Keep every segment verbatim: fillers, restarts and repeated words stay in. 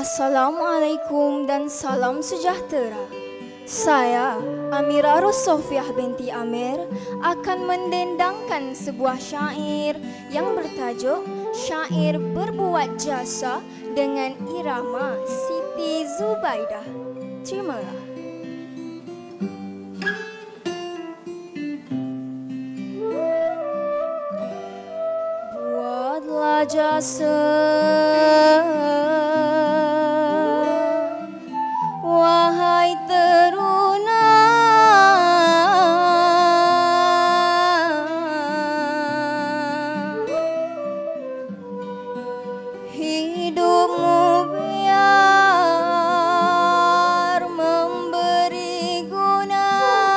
Assalamualaikum dan salam sejahtera. Saya, Amirah Rosofiah binti Amir, akan mendendangkan sebuah syair yang bertajuk Syair Berbuat Jasa dengan irama Siti Zubaidah. Terimalah. Buatlah jasa, wahai teruna, hidupmu biar memberi guna.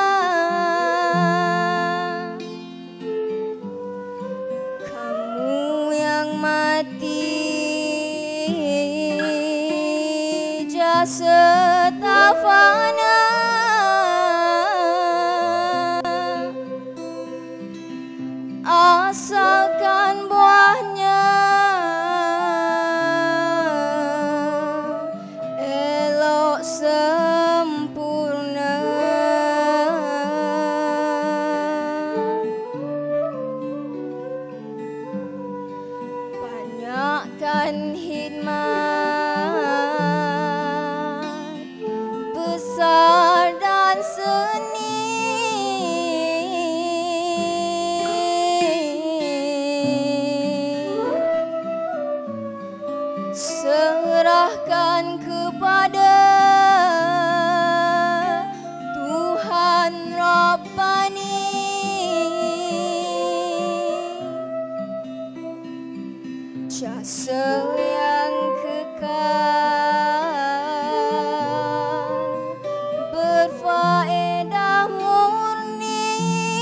Kamu yang mati jasa tak fana, asalkan buahnya elok sempurna. Banyakkan khidmat besar dan seni, serahkan kepada Tuhan Rabbani. Jasa yang kekal berfaedah murni,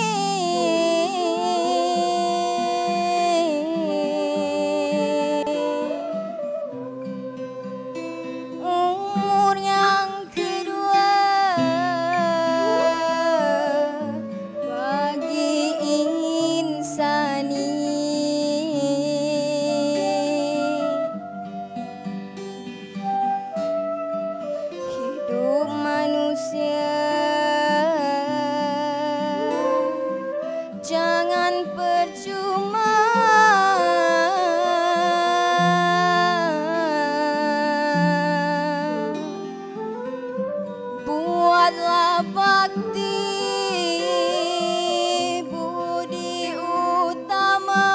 umur yang kedua bagi insani. Hidup manusia jangan percuma, buatlah bakti budi utama.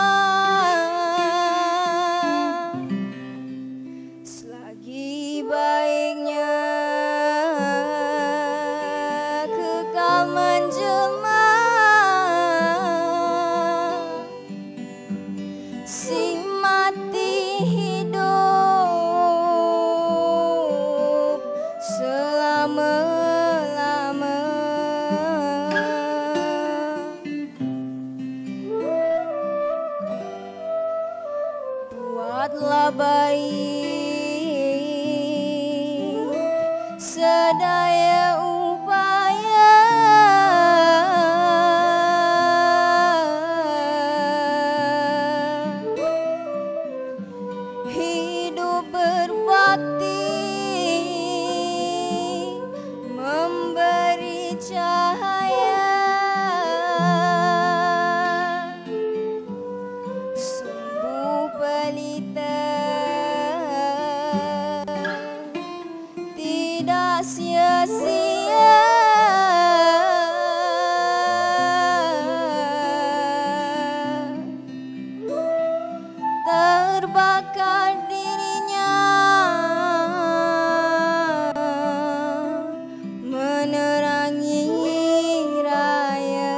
Selagi baiknya kekal menjelma, simati hidup selama-lama. Buatlah baik sedaya upaya, hidup berbakti memberi cahaya. Sumbu pelita tidak sia-sia, terbakar dirinya menerangi raya.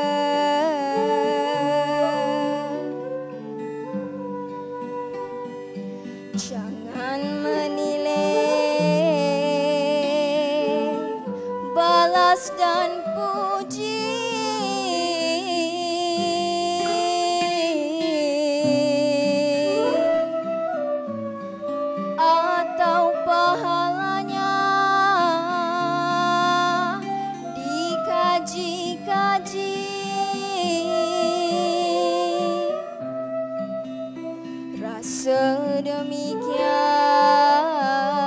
Jangan menilai balas dan puji, atau pahalanya dikaji-kaji. Rasa demikian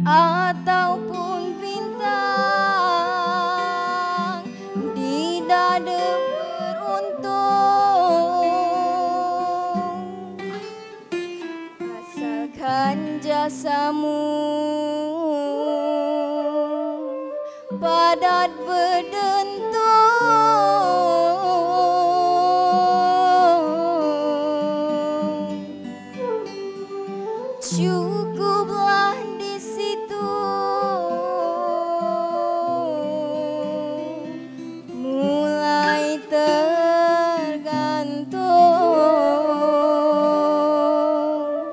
ataupun bintang di dada beruntung, asalkan jasamu padat berdentung, cukuplah di situ mulai tergantung.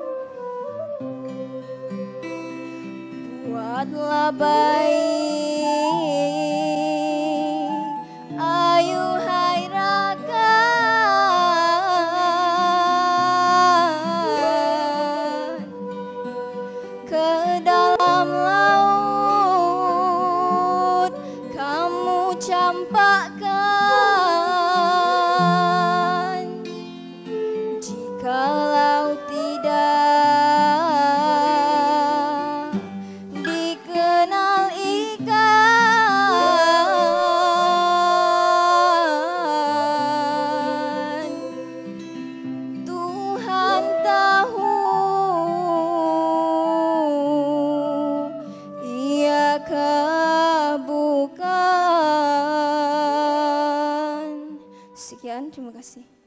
Buatlah baik, ayo hai rakan, ke dalam laut kamu campakkan. Jikalau tidak dikenal ikan, Tuhan tahu iakah bukan. Sekian, terima kasih.